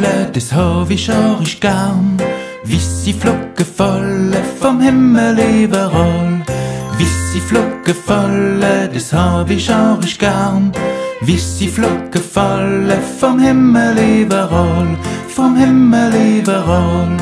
volle, das hab ich gern. Weisse Flocken fallen vom Himmel überall. Weisse Flocken fallen, das hab ich gern. Weisse Flocken fallen vom Himmel überall, vom Himmel überall.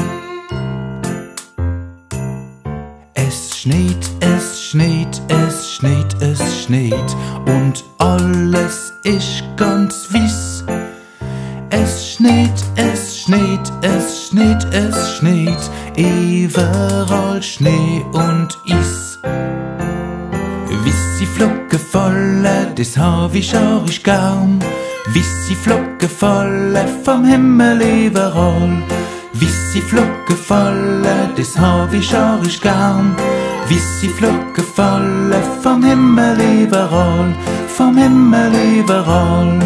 Es schneit, es schneit, es schneit, es schneit und alles ist ganz weiss. Es schneit, es schneit, es schneit, es schneit, überall Schnee und Eis. Weisse Flocken fallen, das hab ich gern. Weisse Flocken fallen vom Himmel überall. Weisse Flocken fallen, das hab ich gern. Weisse Flocken fallen vom Himmel überall, vom Himmel überall.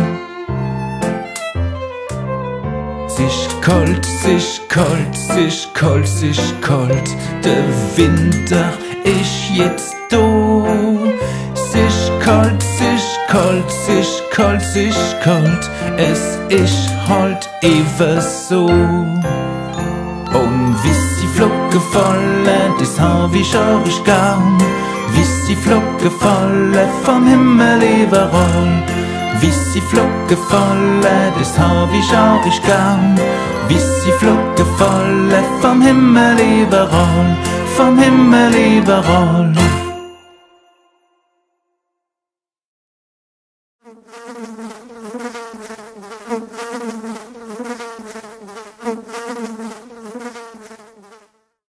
Es ist kalt, es ist kalt, es ist kalt, es ist kalt. Der Winter ist jetzt da. Es ist kalt, es ist kalt, es ist kalt, es ist kalt. Es ist halt eben so. Und weisse Flocken fallen, das hab ich gern. Weisse Flocken fallen vom Himmel überall. Weisse Flocken fallen, das hab ich gern. Weisse Flocken fallen vom Himmel überall, vom Himmel überall.